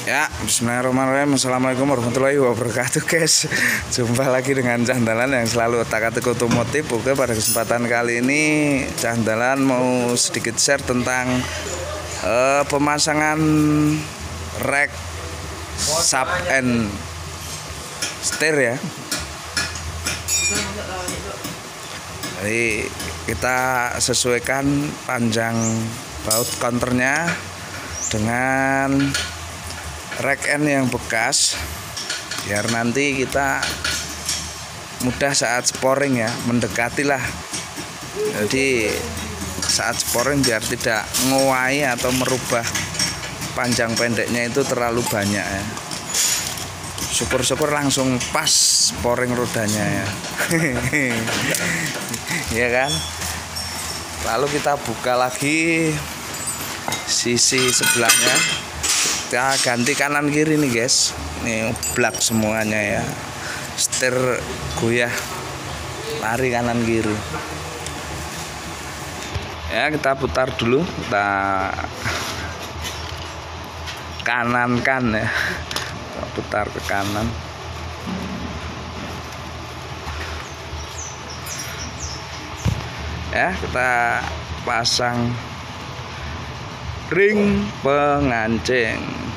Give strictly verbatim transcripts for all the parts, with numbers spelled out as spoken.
Ya, bismillahirrahmanirrahim. Assalamualaikum warahmatullahi wabarakatuh, guys. Jumpa lagi dengan Cahdalan yang selalu otak-atik otomotif. Oke, pada kesempatan kali ini Cahdalan mau sedikit share tentang uh, pemasangan rek sub and steer ya. Jadi kita sesuaikan panjang baut counternya dengan rack end yang bekas, biar nanti kita mudah saat sporing ya, mendekatilah. Jadi saat sporing biar tidak ngowahi atau merubah panjang pendeknya itu terlalu banyak ya. Syukur-syukur langsung pas sporing rodanya ya. Ya kan. Lalu kita buka lagi sisi sebelahnya. Kita ganti kanan kiri nih guys. Ini blak semuanya ya. Setir goyah lari kanan kiri. Ya, kita putar dulu, kita kanankan ya. Kita putar ke kanan. Ya, kita pasang ring pengancing.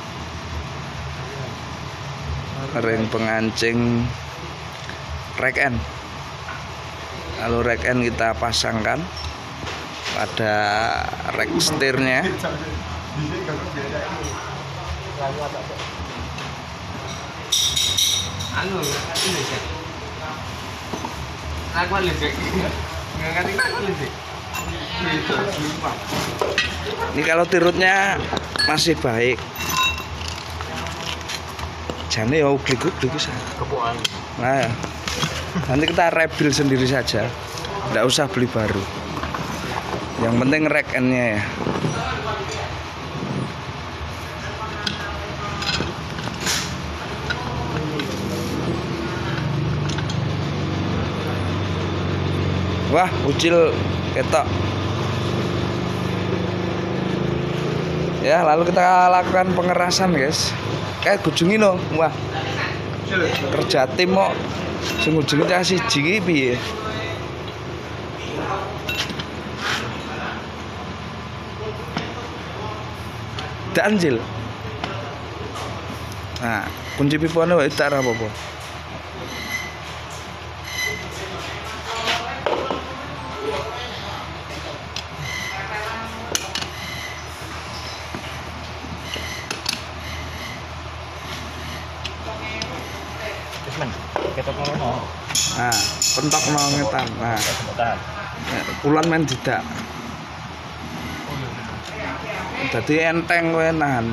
Ring pengancing rack end. Lalu rack end kita pasangkan pada rack setirnya. Ini kalau tirutnya masih baik, jane ya uglik-uglik bisa. Nah, nanti kita rebuild sendiri saja, tidak usah beli baru. Yang penting rack end-nya ya. Wah, ucil ketok. Ya, lalu kita lakukan pengerasan, guys. Kayak gujungi no, wah. Kerja tim kok sing ujunge cah siji iki piye? Danjil. Nah, kunci pipone wae tak apa-apa. Nah, pentok mau ngetan. Nah, pulan main tidak. Jadi enteng kowe nahan.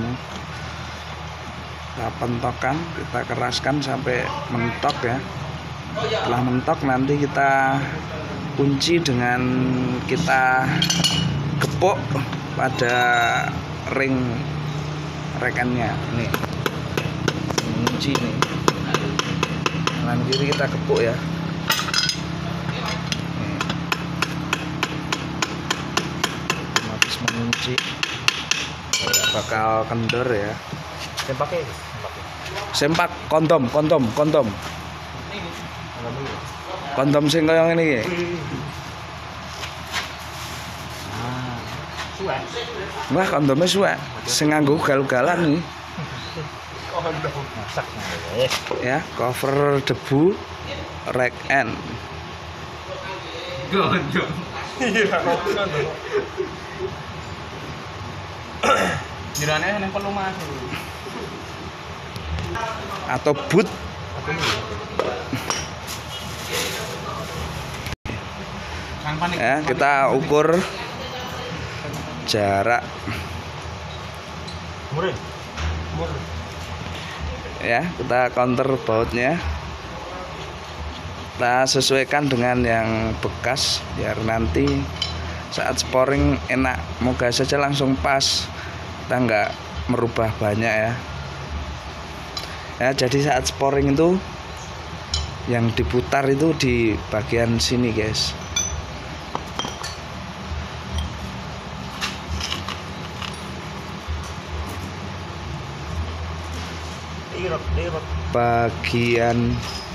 Kita pentokkan, kita keraskan sampai mentok ya. Setelah mentok nanti kita kunci dengan kita gepuk pada ring rekannya. Nih, kunci nih. Kanan kiri kita kepuk ya. Habis mengunci, tidak bakal kendor ya. Sempaknya, Sempak kondom, kondom, kondom. Kondom sing kaya ngene iki. Wah, kondomnya suwe. Sing nganggo ugal-ugalan nih. Ya, cover debu rack end. Jirane nang perlu Mas. Atau boot. Ya, kita ukur jarak. Ya, kita counter bautnya, kita sesuaikan dengan yang bekas biar nanti saat sporing enak. Moga saja langsung pas, kita nggak merubah banyak ya. Ya, jadi saat sporing itu yang diputar itu di bagian sini guys. Irot, irot. bagian